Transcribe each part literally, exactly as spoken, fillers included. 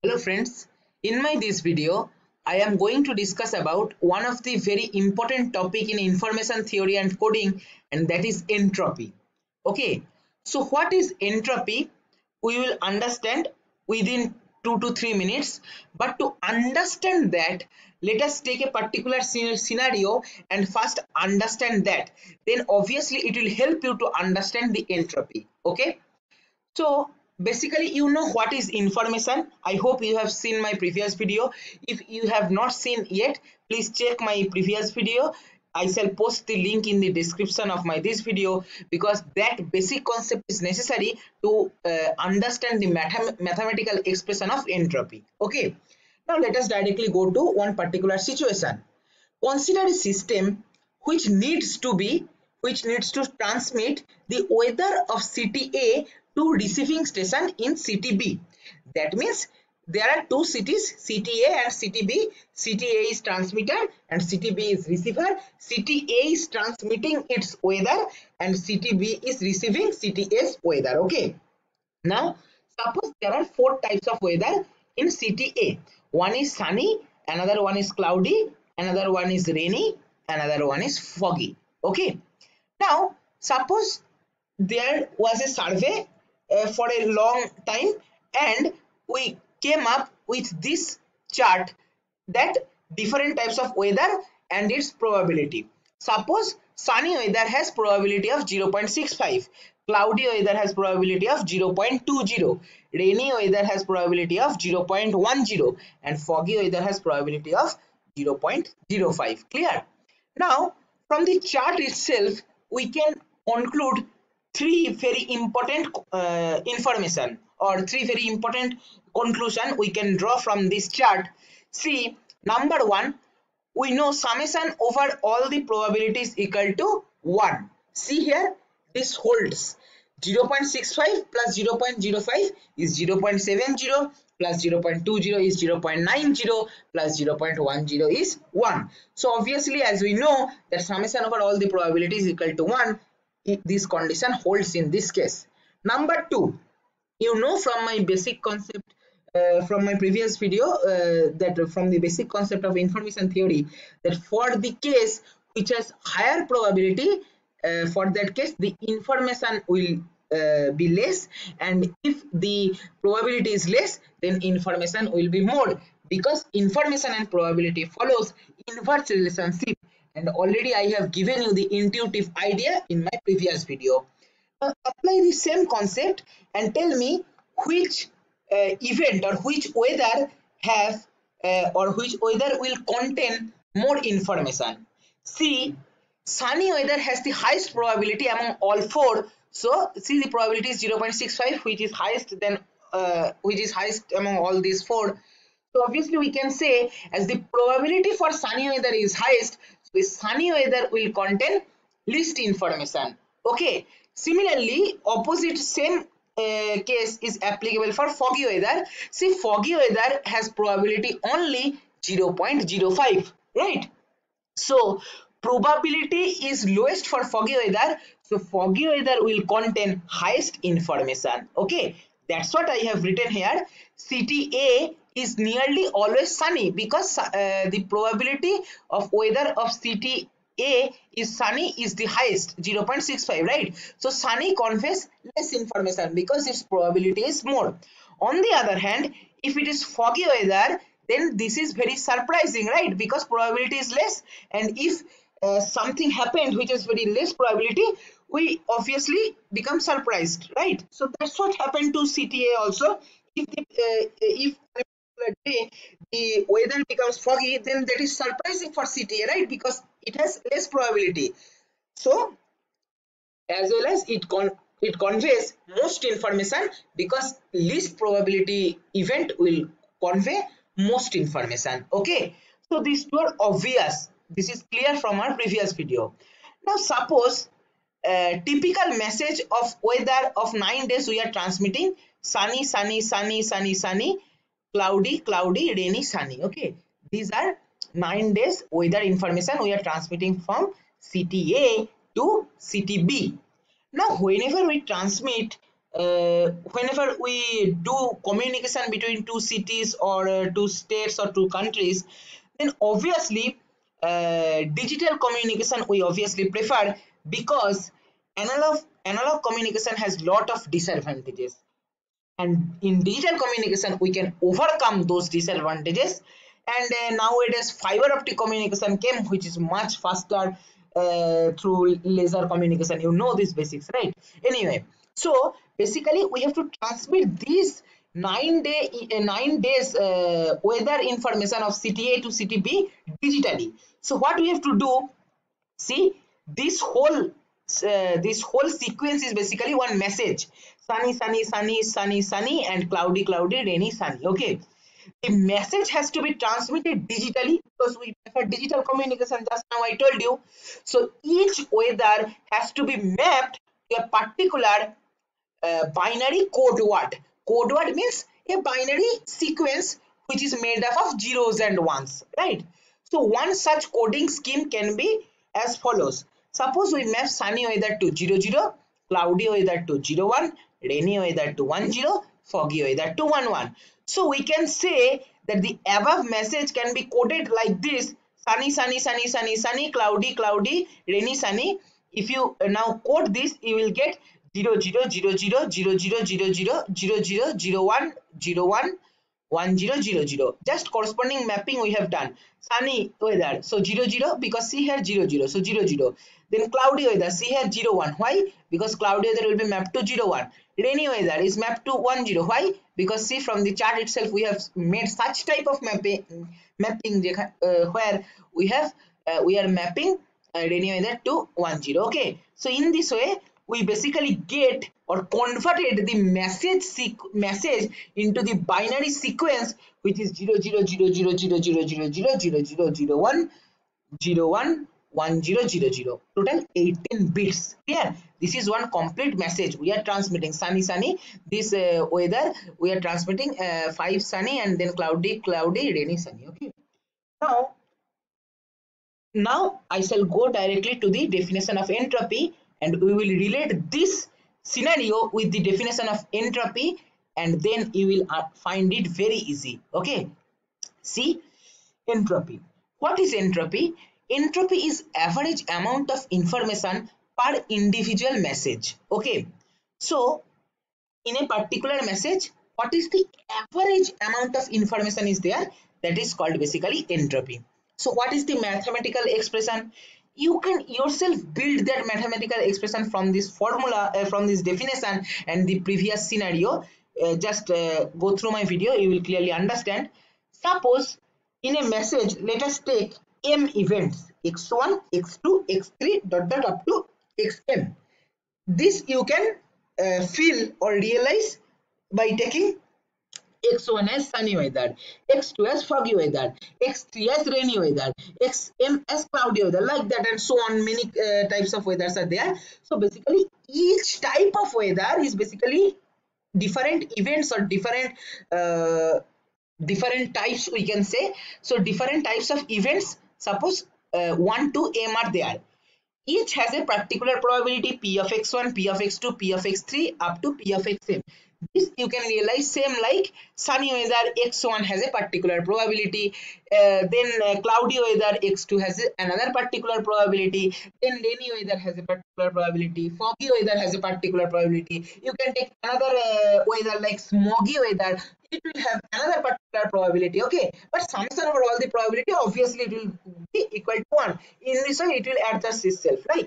Hello friends, in my this video I am going to discuss about one of the very important topic in information theory and coding, and that is entropy. Okay, so what is entropy we will understand within two to three minutes, but to understand that let us take a particular scenario and first understand that, then obviously it will help you to understand the entropy. Okay, so basically you know what is information. I hope you have seen my previous video. If you have not seen yet, please check my previous video. I shall post the link in the description of my this video, because that basic concept is necessary to uh, understand the mathem mathematical expression of entropy. Okay, now let us directly go to one particular situation. Consider a system which needs to be which needs to transmit the weather of city A to receiving station in city B. That means there are two cities, city A and city B. City A is transmitter and city B is receiver. City A is transmitting its weather and city B is receiving city A's weather. Okay. Now suppose there are four types of weather in city A. One is sunny, another one is cloudy, another one is rainy, another one is foggy. Okay. Now suppose there was a survey uh, for a long time, and we came up with this chart that different types of weather and its probability. Suppose sunny weather has probability of zero point six five, cloudy weather has probability of zero point two zero, rainy weather has probability of zero point one zero, and foggy weather has probability of zero point zero five. Clear? Now from the chart itself we can conclude three very important uh, information, or three very important conclusion we can draw from this chart. See, number one, we know summation over all the probabilities equal to one. See here, this holds. zero point six five plus zero point zero five is zero point seven zero, plus zero point two zero is zero point nine zero, plus zero point one zero is one. So obviously, as we know that summation over all the probabilities equal to one, this condition holds in this case. Number two, you know from my basic concept uh, from my previous video, uh, that from the basic concept of information theory, that for the case which has higher probability, uh, for that case the information will uh, be less, and if the probability is less, then information will be more, because information and probability follows inverse relationship, and already I have given you the intuitive idea in my previous video. Now apply the same concept and tell me which uh, event or which weather have uh, or which weather will contain more information. See, sunny weather has the highest probability among all four. So see, the probability is zero point six five, which is highest than uh, which is highest among all these four. So obviously we can say, as the probability for sunny weather is highest, so the sunny weather will contain least information. Okay. Similarly, opposite same uh, case is applicable for foggy weather. See, foggy weather has probability only zero point zero five, right? So probability is lowest for foggy weather, so foggy weather will contain highest information. Okay, that's what I have written here. City A is nearly always sunny, because uh, the probability of weather of city A is sunny is the highest, zero point six five, right? So sunny conveys less information because its probability is more. On the other hand, if it is foggy weather, then this is very surprising, right? Because probability is less, and if uh, something happened which is very less probability, we obviously become surprised, right? So that's what happened to C T A also. If the, uh, if day the weather becomes foggy, then that is surprising for C T A, right? Because it has less probability. So as well as it con it conveys most information, because least probability event will convey most information. Okay, so these two are obvious. This is clear from our previous video. Now suppose uh, typical message of weather of nine days we are transmitting: sunny, sunny, sunny, sunny, sunny, cloudy, cloudy, rainy, sunny. Okay, these are nine days weather information we are transmitting from city A to city B. Now whenever we transmit uh, whenever we do communication between two cities or uh, two states or two countries, then obviously uh, digital communication we obviously prefer, because analog analog communication has lot of disadvantages, and in digital communication we can overcome those disadvantages. And uh, nowadays fiber optic communication came, which is much faster uh, through laser communication. You know these basics, right? Anyway, so basically we have to transmit these nine day uh, nine days uh, weather information of city A to city B digitally. So what we have to do, see, this whole uh, this whole sequence is basically one message: sunny, sunny, sunny, sunny, sunny, and cloudy, cloudy, rainy, sunny. Okay, the message has to be transmitted digitally because we prefer digital communication, just now I told you. So each weather has to be mapped to a particular uh, binary code word. Code word means a binary sequence which is made up of zeros and ones, right? So one such coding scheme can be as follows. Suppose we map sunny weather to zero zero, cloudy weather to zero one, rainy weather to one zero, foggy weather to one one. So we can say that the above message can be coded like this: sunny, sunny, sunny, sunny, sunny, cloudy, cloudy, rainy, sunny. If you now code this, you will get zero zero zero zero zero zero zero zero zero zero zero one zero one one zero zero zero. Just corresponding mapping we have done. Sunny weather, so zero zero, because see here zero zero, so zero zero. Then cloudy weather, see here zero one. Why? Because cloudy weather will be mapped to zero one. Rainy weather is mapped to one zero. Why? Because see, from the chart itself we have made such type of mapping mapping uh, where we have uh, we are mapping uh, rainy weather to one zero. Okay, so in this way we basically get or converted the message message into the binary sequence, which is zero zero zero zero zero zero zero zero zero zero zero one zero one one zero zero zero, total eighteen bits. Clear? This is one complete message we are transmitting. Sunny, sunny, this uh, weather we are transmitting uh, five sunny and then cloudy, cloudy, rainy, sunny. Okay, now now I shall go directly to the definition of entropy, and we will relate this scenario with the definition of entropy, and then you will uh, find it very easy. Okay, see, entropy. What is entropy? Entropy is average amount of information per individual message. Okay, so in a particular message, what is the average amount of information is there, that is called basically entropy. So what is the mathematical expression? You can yourself build that mathematical expression from this formula, uh, from this definition and the previous scenario. Uh, just uh, go through my video, you will clearly understand. Suppose in a message, let us take m events: x one, x two, x three, dot dot up to xm. This you can uh, feel or realize by taking x one as sunny weather, x two as foggy weather, x three as rainy weather, xm as cloudy weather, like that, and so on. Many uh, types of weathers are there. So basically each type of weather is basically different events or different uh, different types, we can say. So different types of events, suppose uh, one to m are there. Each has a particular probability: p of x one, p of x two, p of x three, up to p of xm. This you can realize same like sunny weather, x one has a particular probability, uh, then uh, cloudy weather, x two has another particular probability, then rainy weather has a particular probability, foggy weather has a particular probability. You can take another uh, weather like smoggy weather, it will have another particular probability. Okay, but summation over all the probability, obviously it will be equal to one. In this way it will adjust itself, right?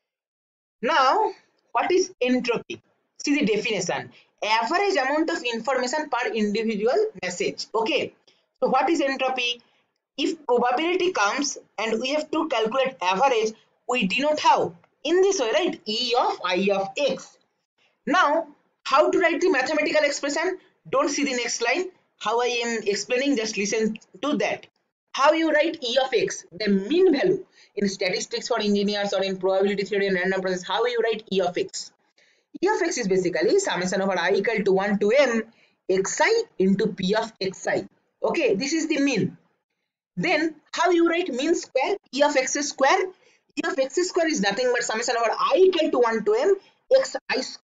Now what is entropy? See the definition: average amount of information per individual message. Okay, so what is entropy? If probability comes and we have to calculate average, we denote how? In this way, right? E of I of x. Now how to write the mathematical expression? Don't see the next line. How I am explaining, just listen to that. How you write E of x, the mean value in statistics for engineers or in probability theory and random process? How you write E of x? E of x is basically summation over I equal to one to m xi into p of xi. Okay, this is the mean. Then how you write mean square? E of x square. E of x square is nothing but summation over I equal to one to m xi square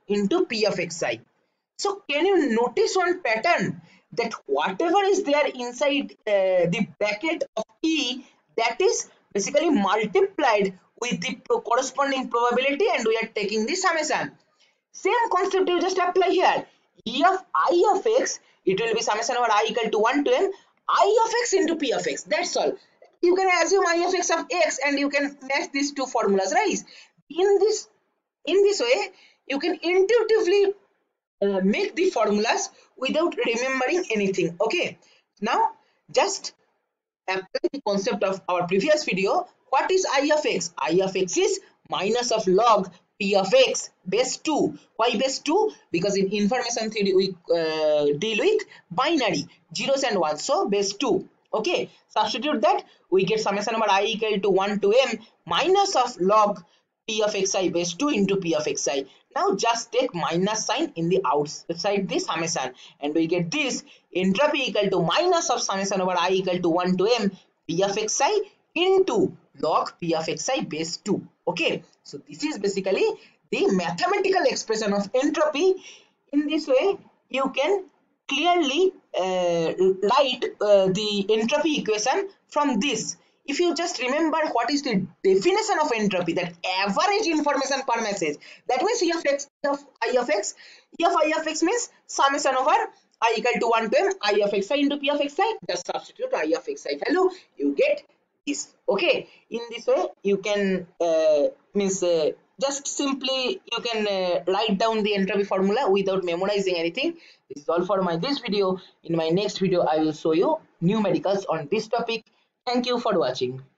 into P of xi. So can you notice one pattern that whatever is there inside uh, the bracket of E, that is basically multiplied with the corresponding probability, and we are taking the summation. Same concept you just apply here. E of I of x, it will be summation over I equal to one to m I of x into P of x. That's all. You can assume I of x of x and you can match these two formulas, right? In this in this way, you can intuitively uh, make the formulas without remembering anything. Okay, now just apply the concept of our previous video. What is I of x? I of x is minus of log P of x base two. Why base two? Because in information theory we uh, deal with binary zeros and ones, so base two. Okay, substitute that, we get summation over I equal to one to m minus of log P of xi base two into P of xi. Now just take minus sign in the outside the summation and we get this entropy equal to minus of summation over I equal to one to m P of xi into log P of xi base two. Okay, so this is basically the mathematical expression of entropy. In this way you can clearly uh, write uh, the entropy equation from this. If you just remember what is the definition of entropy, that average information per message, that means E of x of I of x, E of I of x means summation over I equal to one to m I of xi into P of xi. Just substitute I of xi value, you get this. Okay, in this way you can uh, means uh, just simply you can uh, write down the entropy formula without memorizing anything. This is all for my this video. In my next video I will show you numericals on this topic. Thank you for watching.